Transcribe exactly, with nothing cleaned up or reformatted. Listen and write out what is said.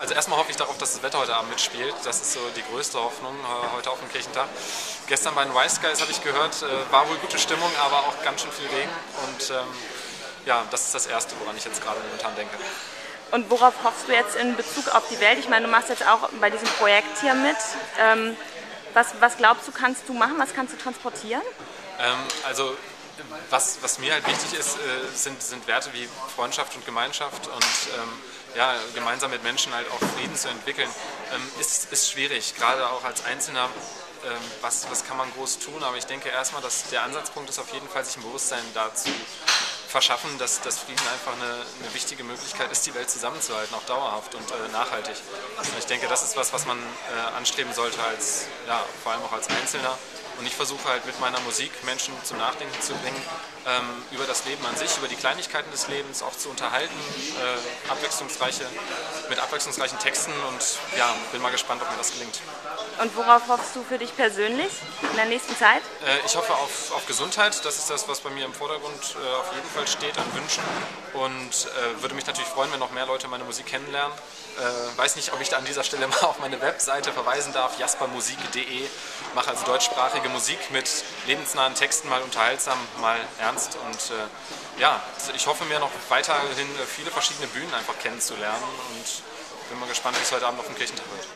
Also erstmal hoffe ich darauf, dass das Wetter heute Abend mitspielt. Das ist so die größte Hoffnung äh, heute auf dem Kirchentag. Gestern bei den Wise Guys habe ich gehört, äh, war wohl gute Stimmung, aber auch ganz schön viel Regen. Und ähm, ja, das ist das Erste, woran ich jetzt gerade momentan denke. Und worauf hoffst du jetzt in Bezug auf die Welt? Ich meine, du machst jetzt auch bei diesem Projekt hier mit. Ähm, was, was glaubst du, kannst du machen? Was kannst du transportieren? Ähm, also was, was mir halt wichtig ist, äh, sind, sind Werte wie Freundschaft und Gemeinschaft und ähm, ja, gemeinsam mit Menschen halt auch Frieden zu entwickeln, ähm, ist, ist schwierig, gerade auch als Einzelner. Ähm, was, was kann man groß tun? Aber ich denke erstmal, dass der Ansatzpunkt ist auf jeden Fall, sich ein Bewusstsein dazu verschaffen, dass, dass Frieden einfach eine, eine wichtige Möglichkeit ist, die Welt zusammenzuhalten, auch dauerhaft und äh, nachhaltig. Und ich denke, das ist was, was man äh, anstreben sollte, als, ja, vor allem auch als Einzelner. Und ich versuche halt mit meiner Musik Menschen zum Nachdenken zu bringen, ähm, über das Leben an sich, über die Kleinigkeiten des Lebens, auch zu unterhalten, äh, abwechslungsreiche, mit abwechslungsreichen Texten und ja, bin mal gespannt, ob mir das gelingt. Und worauf hoffst du für dich persönlich in der nächsten Zeit? Äh, ich hoffe auf, auf Gesundheit, das ist das, was bei mir im Vordergrund äh, auf jeden Fall steht an Wünschen und äh, würde mich natürlich freuen, wenn noch mehr Leute meine Musik kennenlernen. Äh, weiß nicht, ob ich da an dieser Stelle mal auf meine Webseite verweisen darf, jaspermusik punkt de. Mache also deutschsprachige Musik mit lebensnahen Texten, mal unterhaltsam, mal ernst und äh, ja, ich hoffe mir noch weiterhin viele verschiedene Bühnen einfach kennenzulernen und bin mal gespannt, wie es heute Abend auf dem Kirchentag wird.